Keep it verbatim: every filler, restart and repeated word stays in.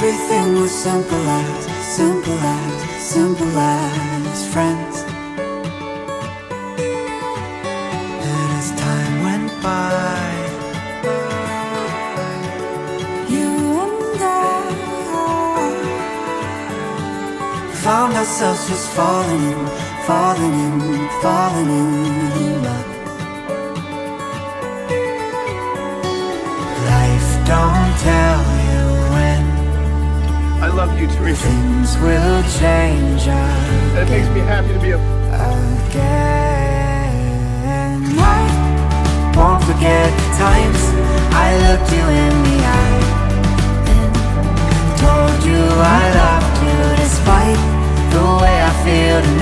everything was simple as, simple as, simple as friends. And as time went by, you and I found ourselves just falling in, falling in, falling in love. Life don't tell you when I love you, Teresa. things will change again. It makes me happy to be a... Again, I won't forget the times I looked you in the eye and told you I loved you despite the way I feel tonight.